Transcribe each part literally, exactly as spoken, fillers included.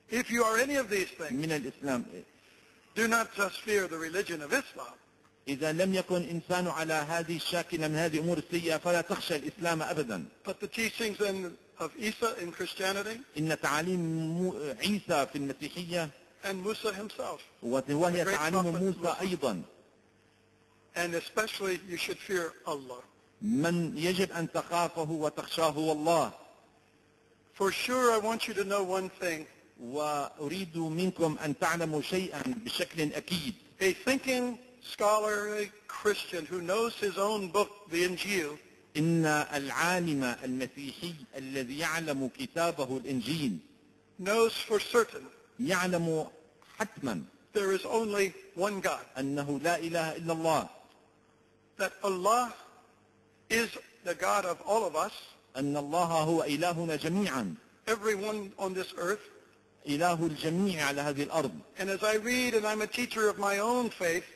If you are any of these things, من الإسلام. do not just fear the religion of Islam. إذا لم يكن إنسان على هذه الشاكلة من هذه الأمور السيئة فلا تخشى الإسلام أبدا. But the teachings in, of Isa in Christianity إن تعاليم عيسى في المسيحية and Musa himself, وهي تعاليم موسى أيضا. and especially you should fear Allah. من يجب أن تخافه وتخشاه هو الله. For sure I want you to know one thing. وأريد منكم أن تعلموا شيئا بشكل أكيد. A thinking, scholarly Christian who knows his own book, the Injil, إن العالم المسيحي الذي يعلم كتابه الإنجيل knows for certain يعلم حتما there is only one God. أنه لا إله إلا الله. That Allah is the God of all of us. أن الله هو إلهنا جميعا. Everyone on this earth. إله الجميع على هذه الأرض. And as I read, and I'm a teacher of my own faith,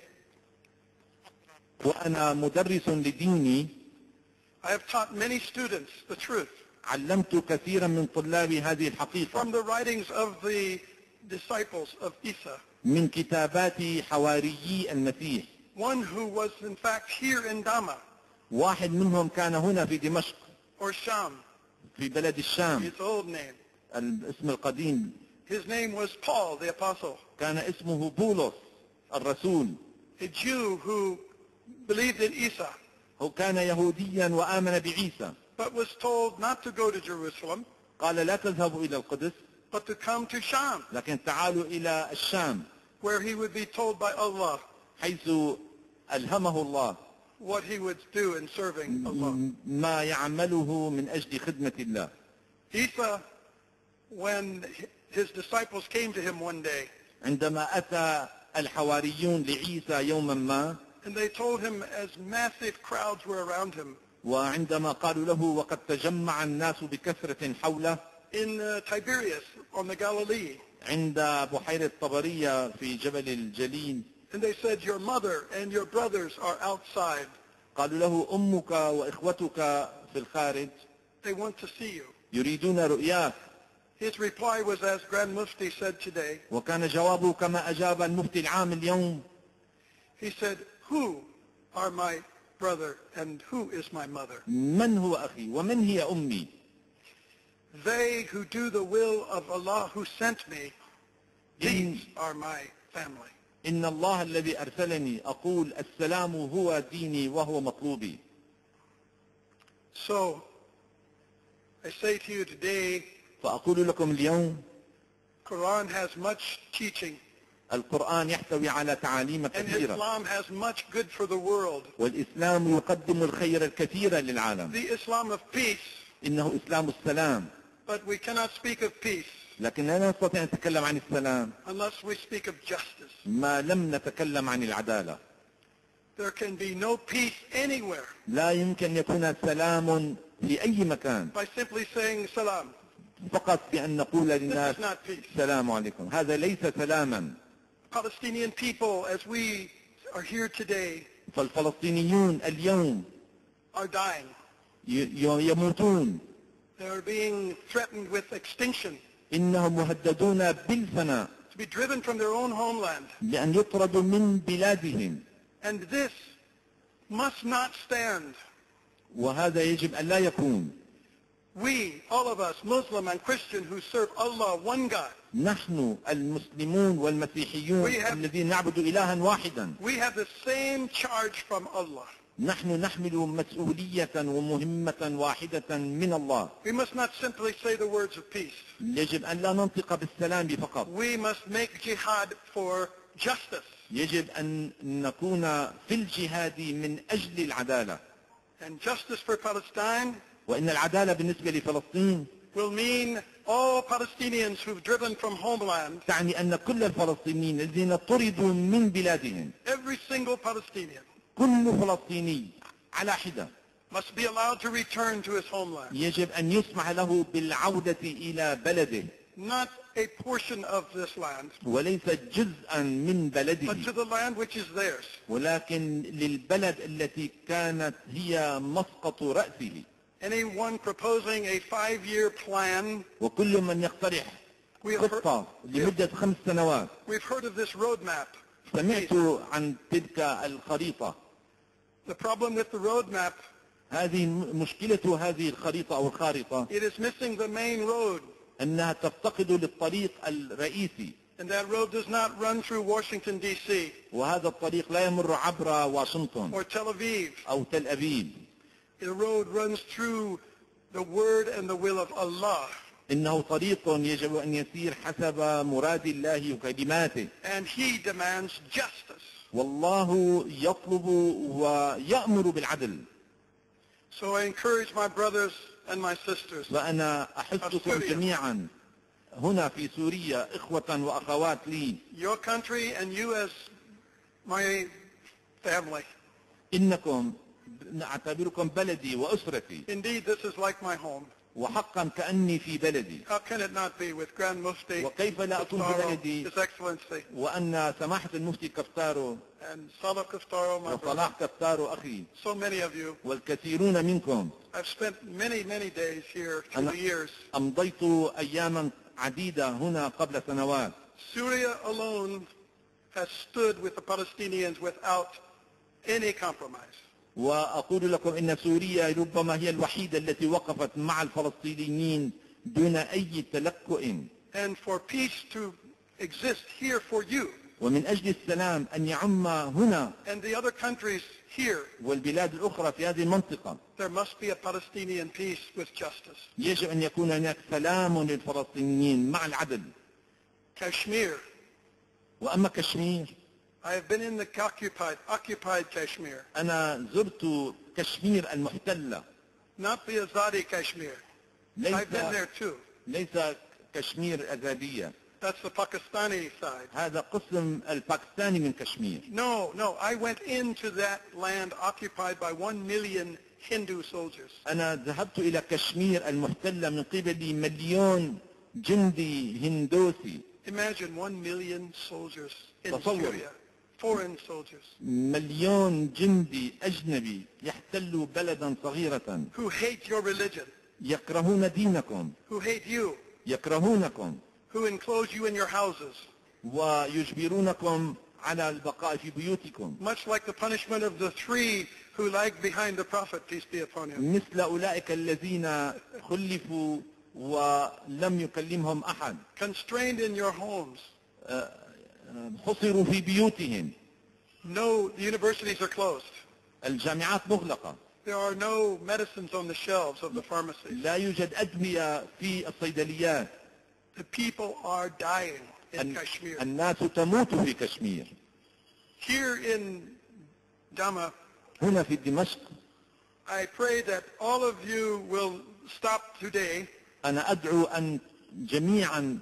وأنا مدرس لديني. I have taught many students the truth. علمت كثيرا من طلابي هذه الحقيقة. From the writings of the disciples of Isa. من كتابات حواريي المسيح. One who was in fact here in Dama. واحد منهم كان هنا في دمشق. Or Sham. في بلد الشام. His old name. الاسم القديم. His name was Paul the Apostle. كان اسمه بولس الرسول. A Jew who believed in Isa. هو كان يهوديا وآمن بعيسى. But was told not to go to Jerusalem. قال لا تذهبوا إلى القدس. But to come to Sham. لكن تعالوا إلى الشام. Where he would be told by Allah. حيث ألهمه الله. What he would do in serving Allah. ما يعمله من أجل خدمة الله. Isa, when his disciples came to him one day. عندما أتى الحواريون لعيسى يوما ما. And they told him as massive crowds were around him. وعندما قالوا له وقد تجمع الناس بكثرة حوله. In uh, Tiberias on the Galilee. عند بحيرة طبرية في جبل الجليل. And they said, your mother and your brothers are outside. قالوا له أمك وإخوتك في الخارج. They want to see you. يريدون رؤياك. His reply was as Grand Mufti said today. وكان جوابه كما أجاب المفتي العام اليوم. He said, who are my brother and who is my mother? من هو أخي ومن هي أمي؟ They who do the will of Allah who sent me, these are my family. إن الله الذي أرسلني أقول السلام هو ديني وهو مطلوبي. So, I say to you today, فأقول لكم اليوم Quran has much teaching. القرآن يحتوي على تعاليم And كثيرة. Islam has much good for the world. والإسلام يقدم الخير الكثير للعالم. The Islam of peace. إنه إسلام السلام. But we cannot speak of peace. لكن لا نستطيع أن نتكلم عن السلام unless we speak of justice. ما لم نتكلم عن العدالة. There can be no peace anywhere. لا يمكن يكون سلام في أي مكان. By simply saying salam. فقط بأن نقول للناس This is not peace. السلام عليكم. هذا ليس سلاما. Palestinian people, as we are here today, فالفلسطينيون اليوم are dying. يموتون. They are being threatened with extinction. إنهم مهددون بالفناء. To be driven from their own homeland. لأن يطردوا من بلادهم. And this must not stand. وهذا يجب أن لا يكون. We, all of us, Muslim and Christian, who serve Allah, one God. نحن المسلمون والمسيحيون الذين نعبد إلها واحدا. We have the same charge from Allah. نحن نحمل مسؤولية ومهمة واحدة من الله. We must not simply say the words of peace. يجب أن لا ننطق بالسلام فقط. We must make jihad for justice. يجب أن نكون في الجهاد من أجل العدالة. And justice for Palestine وإن العدالة بالنسبة لفلسطين will mean all Palestinians who've driven from homeland. تعني أن كل الفلسطينيين الذين طردوا من بلادهم. Every single Palestinian. كل فلسطيني على حدة. Must be allowed to return to his homeland. يجب أن يسمح له بالعودة إلى بلده. Not a portion of this land. وليس جزءا من بلده. But to the land which is theirs. ولكن للبلد التي كانت هي مسقط رأسه. Anyone proposing a five-year plan وكل من يقترح We have, heard, خطة لمدة خمس سنوات. we've heard of this roadmap. سمعت عن تلك الخريطة. The problem with the roadmap, هذه مشكلة هذه الخريطة أو الخارطة it is missing the main road. أنها تفتقد للطريق الرئيسي. And that road does not run through Washington, D C وهذا الطريق لا يمر عبر واشنطن or Tel Aviv. أو تل أبيب. The road runs through the word and the will of Allah. إنه طريق يجب أن يسير حسب مراد الله وكلماته. And He demands justice. والله يطلب ويأمر بالعدل. So I encourage my brothers and my sisters. فأنا أحثكم جميعا هنا في سوريا إخوة وأخوات لي. Your country and you as my family. إنكم أعتبركم بلدي وأسرتي. Indeed, this is like my home. وحقا كأني في بلدي. How can it not be with Grand Mufti وكيف لا أكون في بلدي His Excellency وأن سماحة المفتي كفتارو and Salah Kaftaro, my brother. وصلاح كفتارو أخي So many of you. والكثيرون منكم. I've spent many, many days here through أنا the years. أمضيت أياما عديدة هنا قبل سنوات. Syria alone has stood with the Palestinians without any compromise. وأقول لكم إن سوريا ربما هي الوحيدة التي وقفت مع الفلسطينيين دون أي تلكؤ. And for peace to exist here for you ومن أجل السلام أن يعم هنا and the other countries here, والبلاد الأخرى في هذه المنطقة there must be a Palestinian peace with justice. يجب أن يكون هناك سلام للفلسطينيين مع العدل. Kashmir. وأما كشمير I have been in the occupied, occupied Kashmir, أنا زرت كشمير المحتلة. not the Azadi Kashmir. ليس I've been there too. ليس كشمير أزادية. That's the Pakistani side. هذا قسم الباكستاني من كشمير. No, no, I went into that land occupied by one million Hindu soldiers. أنا ذهبت إلى كشمير المحتلة من قبل مليون جندي هندوسي. Imagine one million soldiers in تصور. Syria, foreign soldiers, مليون جندي أجنبي يحتلوا بلدا صغيرة. who hate your religion, يكرهون دينكم. who hate you, يكرهونكم. who enclose you in your houses, ويجبرونكم على البقاء في بيوتكم. much like the punishment of the three who lagged behind the Prophet, peace be upon him. مثل أولئك الذين خلفوا ولم يكلمهم أحد. Constrained in your homes. حصروا في بيوتهم. No, the universities are closed. الجامعات مغلقة. There are no medicines on the shelves of the pharmacies. لا يوجد أدوية في الصيدليات. The people are dying in Kashmir. الناس تموت في كشمير. Here in Dhamma, هنا في دمشق I pray that all of you will stop today أنا أدعو أن جميعا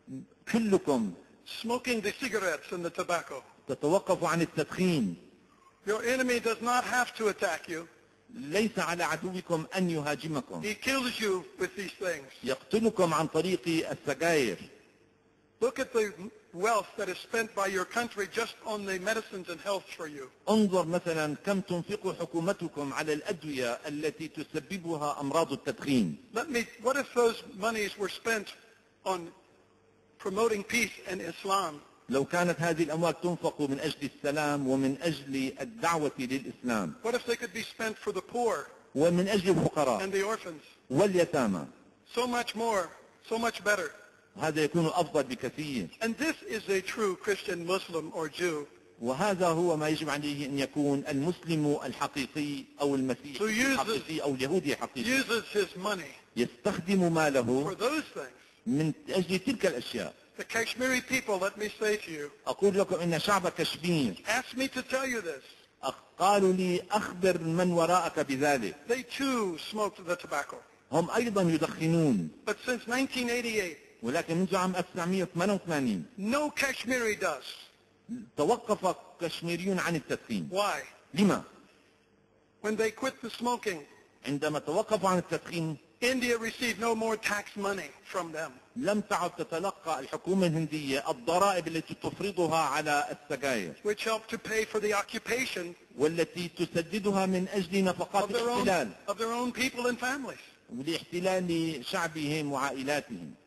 كلكم smoking the cigarettes and the tobacco. تتوقفوا عن التدخين. Your enemy does not have to attack you. ليس على عدوكم أن يهاجمكم. He kills you with these things. يقتلكم عن طريق السجاير. Look at the wealth that is spent by your country just on the medicines and health for you. انظر مثلا كم تنفق حكومتكم على الأدوية التي تسببها أمراض التدخين. Let me, what if those monies were spent on promoting peace and Islam? لو كانت هذه الأموال تنفق من أجل السلام ومن أجل الدعوة للإسلام. What if they could be spent for the poor ومن أجل الفقراء and the orphans? واليتامى. So much more, so much better. هذا يكون أفضل بكثير. And this is a true Christian, Muslim, or Jew. وهذا هو ما يجب عليه أن يكون المسلم الحقيقي أو المسيحي الحقيقي أو اليهودي الحقيقي. Uses his money يستخدم ماله for those things. من أجل تلك الأشياء. The Kashmiri people, let me say to you, أقول لكم إن شعب كشمير asked me to tell you this. قالوا لي أخبر من وراءك بذلك. They too smoked the tobacco. هم أيضا يدخنون. But since nineteen eighty-eight, ولكن منذ عام ألف وتسعمئة وثمانية وثمانين no Kashmiri does. توقف كشميريون عن التدخين. Why? لما؟ When they quit the smoking, عندما توقفوا عن التدخين India received no more tax money from them. لم تعد تتلقى الحكومة الهندية الضرائب التي تفرضها على السجاير Which helped to pay for the occupation والتي تسددها من أجل نفقات of their own, الاحتلال of their own people and families. ولاحتلال شعبهم وعائلاتهم.